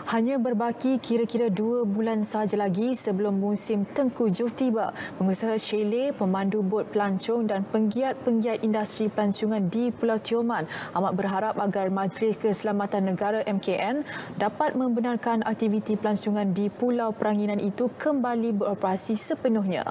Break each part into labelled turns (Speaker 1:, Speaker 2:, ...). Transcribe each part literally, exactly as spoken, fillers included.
Speaker 1: Hanya berbaki kira-kira dua bulan sahaja lagi sebelum musim tengkujuh tiba. Pengusaha chalet, pemandu bot pelancong dan penggiat-penggiat industri pelancongan di Pulau Tioman amat berharap agar Majlis Keselamatan Negara M K N dapat membenarkan aktiviti pelancongan di Pulau Peranginan itu kembali beroperasi sepenuhnya.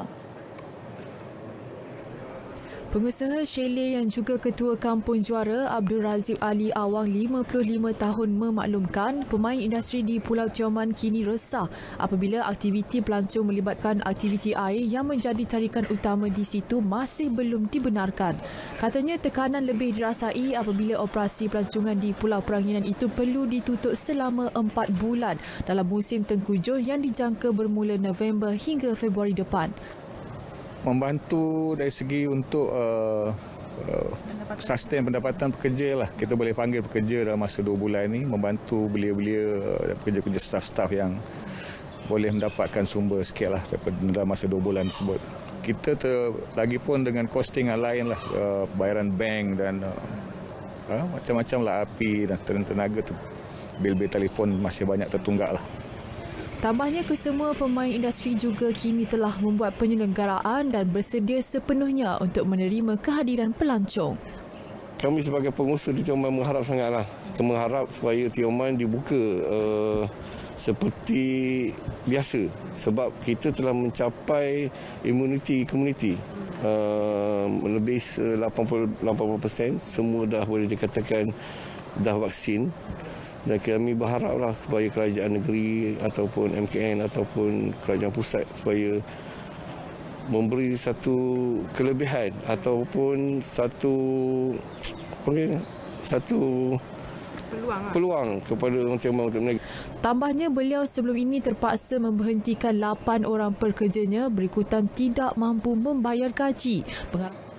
Speaker 1: Pengusaha chalet yang juga Ketua Kampung Juara Abdul Razif Ali Awang lima puluh lima tahun memaklumkan pemain industri di Pulau Tioman kini resah apabila aktiviti pelancong melibatkan aktiviti air yang menjadi tarikan utama di situ masih belum dibenarkan. Katanya tekanan lebih dirasai apabila operasi pelancongan di Pulau Peranginan itu perlu ditutup selama empat bulan dalam musim tengkujuh yang dijangka bermula November hingga Februari depan.
Speaker 2: Membantu dari segi untuk uh, uh, sustain pendapatan pekerja lah. Kita boleh panggil pekerja dalam masa dua bulan ini, membantu belia-belia dan pekerja-pekerja staf-staf yang boleh mendapatkan sumber sikit lah dalam masa dua bulan tersebut. Kita ter, lagi pun dengan costing yang lain lah, uh, bayaran bank dan uh, uh, macam-macam lah, api dan tenaga, bil-bil telefon masih banyak tertunggak lah.
Speaker 1: Tambahnya, kesemua pemain industri juga kini telah membuat penyelenggaraan dan bersedia sepenuhnya untuk menerima kehadiran pelancong.
Speaker 3: Kami sebagai pengusaha di Tioman mengharap sangatlah, kami mengharap supaya Tioman dibuka uh, seperti biasa sebab kita telah mencapai imuniti komuniti. Uh, lebih lapan puluh peratus semua dah boleh dikatakan dah vaksin. Dan kami berharaplah supaya kerajaan negeri ataupun M K N ataupun kerajaan pusat supaya memberi satu kelebihan ataupun satu apa satu peluang, peluang kepada orang Tioman untuk menaik.
Speaker 1: Tambahnya, beliau sebelum ini terpaksa memberhentikan lapan orang pekerjanya berikutan tidak mampu membayar gaji. Pengarah